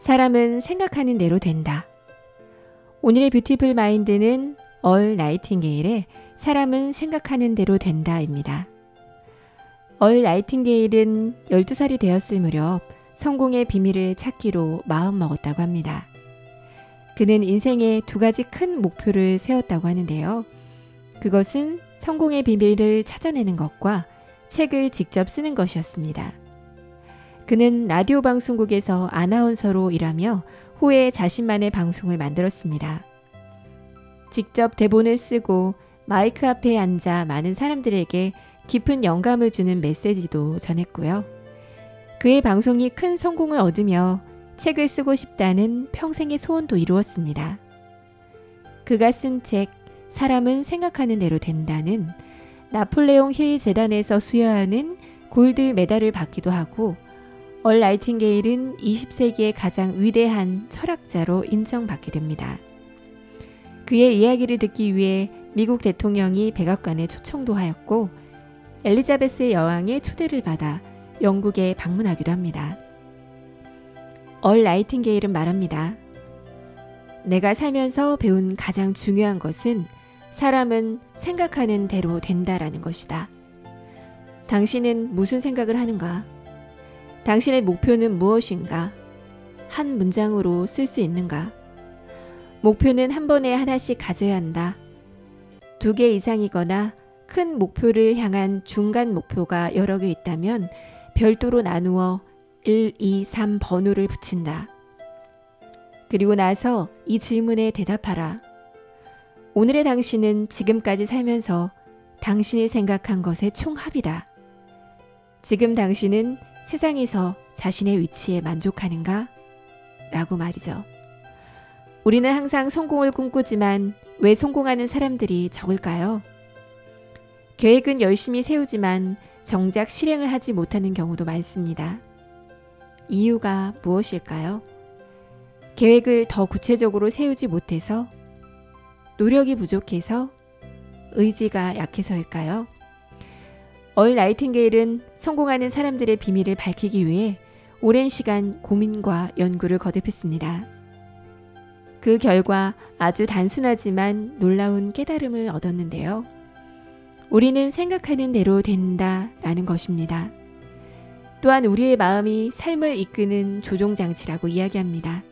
사람은 생각하는 대로 된다. 오늘의 뷰티풀 마인드는 얼 나이팅게일의 사람은 생각하는 대로 된다입니다. 얼 나이팅게일은 12살이 되었을 무렵 성공의 비밀을 찾기로 마음먹었다고 합니다. 그는 인생에 2가지 큰 목표를 세웠다고 하는데요. 그것은 성공의 비밀을 찾아내는 것과 책을 직접 쓰는 것이었습니다. 그는 라디오 방송국에서 아나운서로 일하며 후에 자신만의 방송을 만들었습니다. 직접 대본을 쓰고 마이크 앞에 앉아 많은 사람들에게 깊은 영감을 주는 메시지도 전했고요. 그의 방송이 큰 성공을 얻으며 책을 쓰고 싶다는 평생의 소원도 이루었습니다. 그가 쓴 책 사람은 생각하는 대로 된다는 나폴레옹 힐 재단에서 수여하는 골드 메달을 받기도 하고 얼 나이팅게일은 20세기의 가장 위대한 철학자로 인정받게 됩니다. 그의 이야기를 듣기 위해 미국 대통령이 백악관에 초청도 하였고 엘리자베스 여왕의 초대를 받아 영국에 방문하기도 합니다. 얼 나이팅게일은 말합니다. 내가 살면서 배운 가장 중요한 것은 사람은 생각하는 대로 된다라는 것이다. 당신은 무슨 생각을 하는가? 당신의 목표는 무엇인가? 한 문장으로 쓸 수 있는가? 목표는 한 번에 하나씩 가져야 한다. 2개 이상이거나 큰 목표를 향한 중간 목표가 여러 개 있다면 별도로 나누어 1, 2, 3 번호를 붙인다. 그리고 나서 이 질문에 대답하라. 오늘의 당신은 지금까지 살면서 당신이 생각한 것의 총합이다. 지금 당신은 세상에서 자신의 위치에 만족하는가? 라고 말이죠. 우리는 항상 성공을 꿈꾸지만 왜 성공하는 사람들이 적을까요? 계획은 열심히 세우지만 정작 실행을 하지 못하는 경우도 많습니다. 이유가 무엇일까요? 계획을 더 구체적으로 세우지 못해서? 노력이 부족해서? 의지가 약해서일까요? 얼 나이팅게일은 성공하는 사람들의 비밀을 밝히기 위해 오랜 시간 고민과 연구를 거듭했습니다. 그 결과 아주 단순하지만 놀라운 깨달음을 얻었는데요. 우리는 생각하는 대로 된다라는 것입니다. 또한 우리의 마음이 삶을 이끄는 조종장치라고 이야기합니다.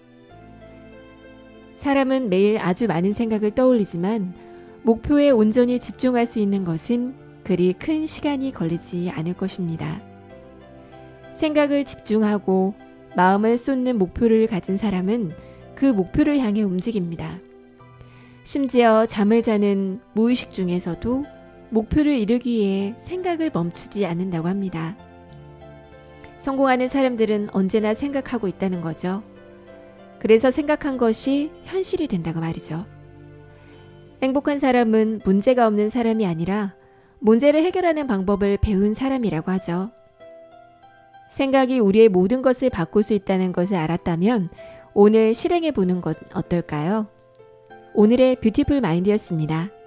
사람은 매일 아주 많은 생각을 떠올리지만 목표에 온전히 집중할 수 있는 것은 그리 큰 시간이 걸리지 않을 것입니다. 생각을 집중하고 마음을 쏟는 목표를 가진 사람은 그 목표를 향해 움직입니다. 심지어 잠을 자는 무의식 중에서도 목표를 이루기 위해 생각을 멈추지 않는다고 합니다. 성공하는 사람들은 언제나 생각하고 있다는 거죠. 그래서 생각한 것이 현실이 된다고 말이죠. 행복한 사람은 문제가 없는 사람이 아니라 문제를 해결하는 방법을 배운 사람이라고 하죠. 생각이 우리의 모든 것을 바꿀 수 있다는 것을 알았다면 오늘 실행해 보는 것 어떨까요? 오늘의 뷰티풀 마인드였습니다.